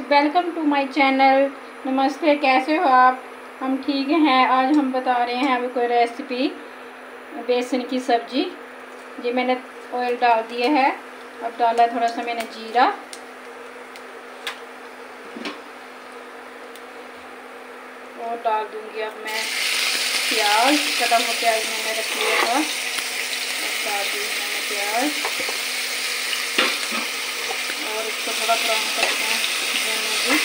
Welcome to my channel. नमस्ते, कैसे हो आप? हम ठीक हैं। आज हम बता रहे हैं आपको रेसिपी बेसन की सब्जी। ये मैंने ऑयल डाल दिया है। अब डाला थोड़ा सा मैंने जीरा और डाल दूंगी अब मैं प्याज। कटा हुआ प्याज मैंने रख लिया था, अब डाल दी मैंने प्याज और इसको थोड़ा ब्राउन करना है।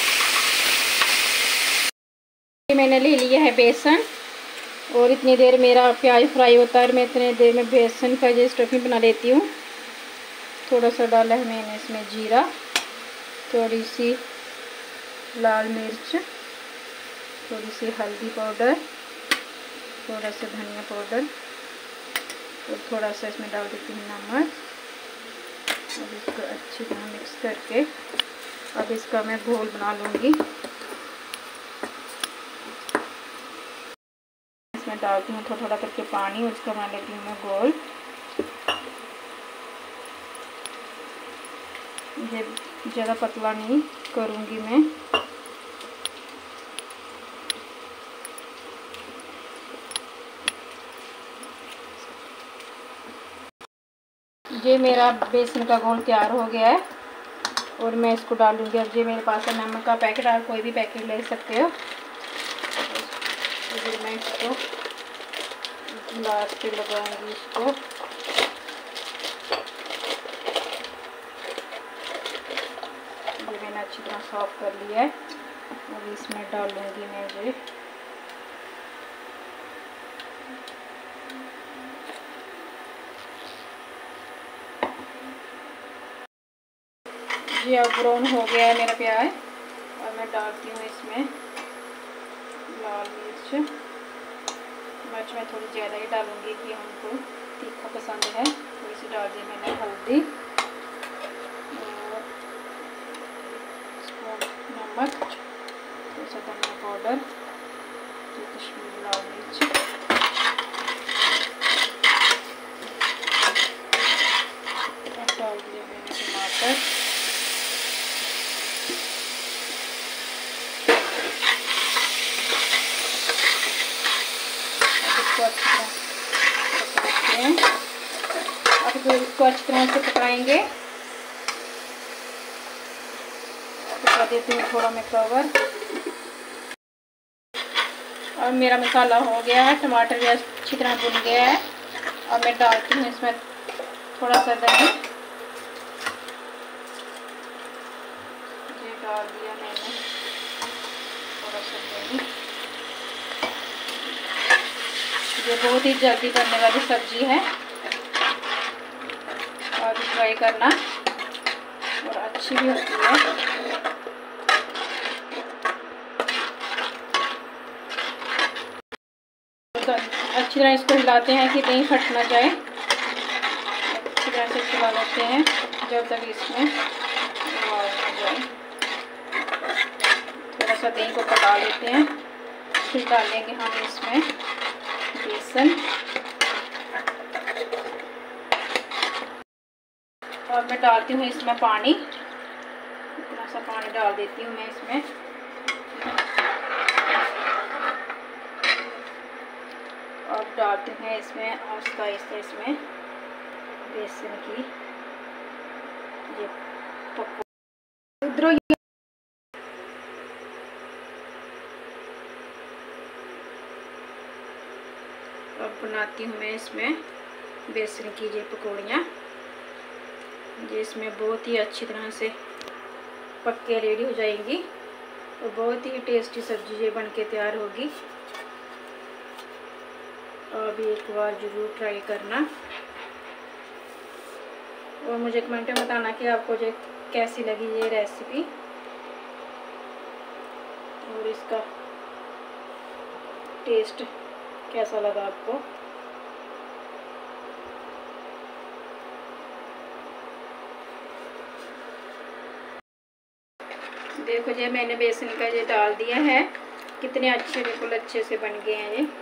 मैंने ले लिया है बेसन और इतनी देर मेरा प्याज फ्राई होता है, मैं इतने देर में बेसन का ये स्टफिंग बना लेती हूँ। थोड़ा सा डाला है मैंने इसमें जीरा, थोड़ी सी लाल मिर्च, थोड़ी सी हल्दी पाउडर, थोड़ा सा धनिया पाउडर और थोड़ा सा इसमें डाल देती हूँ नमक। अब इसको अच्छी तरह मिक्स करके अब इसका मैं घोल बना लूँगी। इसमें डालती हूँ थोड़ा थोड़ा करके पानी और इसका बना लेती हूँ मैं घोल। ये ज़्यादा पतला नहीं करूँगी मैं। ये मेरा बेसन का घोल तैयार हो गया है और मैं इसको डालूँगी। अब ये मेरे पास है नमक का पैकेट, आप कोई भी पैकेट ले सकते हो। फिर मैं इसको लास्ट पे लगाऊंगी। इसको ये मैंने अच्छी तरह साफ कर लिया है और इसमें डालूंगी मैं ये अब ब्राउन हो गया है मेरा प्याज और मैं डालती हूँ इसमें लाल मिर्च। मिर्च मैं थोड़ी ज़्यादा ही डालूंगी कि हमको तीखा पसंद है। थोड़ी सी डाल दी मैंने हल्दी और नमक, थोड़ा सा धनिया पाउडर, कश्मीरी लाल मिर्च, डाल दिया मैंने टमाटर। अब इसको अच्छी तरह से पकाएंगे। कर देती हूँ थोड़ा मैं कवर। और मेरा मसाला हो गया है, टमाटर भी अच्छी तरह भुन गया है। अब मैं डालती हूँ इसमें थोड़ा सा दही। ये डाल दिया मैंने थोड़ा सा दही। ये बहुत ही जल्दी बनने वाली सब्जी है और ट्राई करना और अच्छी भी होती है। अच्छी तरह इसको हिलाते हैं कि नहीं फट ना जाए। अच्छी तरह से हिला लेते हैं जब तक इसमें जाए। थोड़ा सा दही को पका लेते हैं, फिर डालेंगे हम इसमें बेसन और मैं डालती हूँ इसमें पानी। इतना सा पानी डाल देती हूँ मैं इसमें। और डालते हैं इसमें आहिस्ता आहिस्ता इसमें बेसन की ये पकौड़े। अब बनाती हूँ मैं इसमें बेसन की ये पकौड़ियाँ। ये इसमें बहुत ही अच्छी तरह से पक के रेडी हो जाएंगी और बहुत ही टेस्टी सब्जी ये बन के तैयार होगी। अब एक बार ज़रूर ट्राई करना और मुझे कमेंट में बताना कि आपको जो कैसी लगी ये रेसिपी और इसका टेस्ट कैसा लगा आपको। देखो ये मैंने बेसन का ये डाल दिया है, कितने अच्छे बिल्कुल अच्छे से बन गए हैं। ये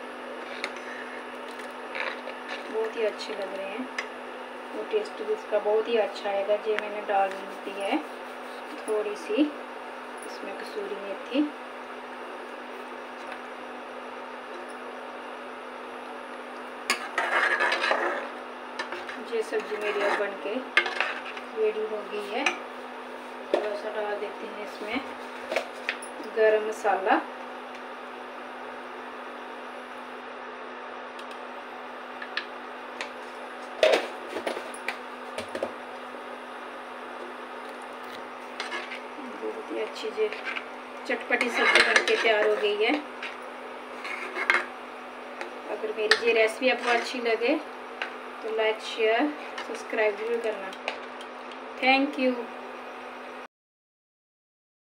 बहुत ही अच्छे लग रहे हैं और टेस्ट भी इसका बहुत ही अच्छा आएगा। ये मैंने डाल दी है थोड़ी सी इसमें कसूरी मेथी। ये सब्जी मेरी अब बन के रेडी हो गई है। थोड़ा सा डाल देते हैं इसमें गरम मसाला। बहुत ही अच्छी जो चटपटी सब्जी बन के तैयार हो गई है। अगर मेरी ये रेसिपी आपको अच्छी लगे तो लाइक शेयर सब्सक्राइब जरूर करना। Thank you.